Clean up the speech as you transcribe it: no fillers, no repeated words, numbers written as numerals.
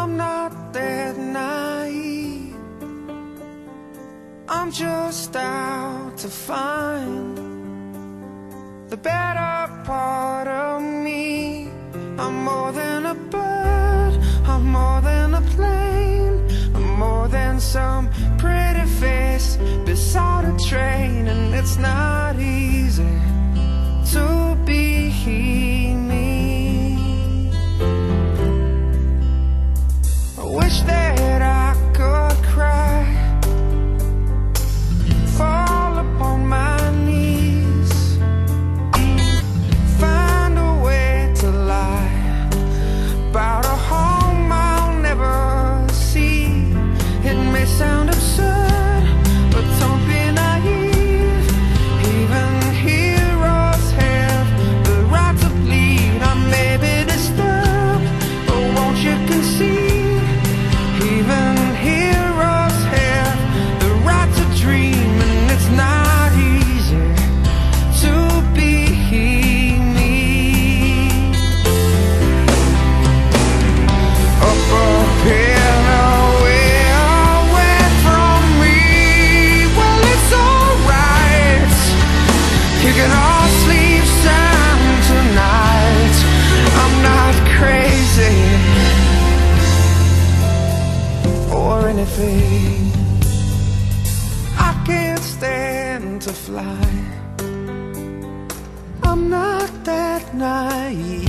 I'm not that naive. I'm just out to find the better part of me. I'm more than a bird, I'm more than a plane, I'm more than some pretty face beside a train. And it's not easy to be me. I wish that I could cry, fall upon my knees, find a way to lie about a home I'll never see. It may sound absurd, but don't be naive. Even heroes have the right to bleed. I may be disturbed, but won't you concede? Even heroes have the right to dream. And it's not easy to be me. Up here, away, away from me. Well, it's alright, you can all sleep sound tonight. I'm not crazy or anything. I can't stand to fly. I'm not that naive.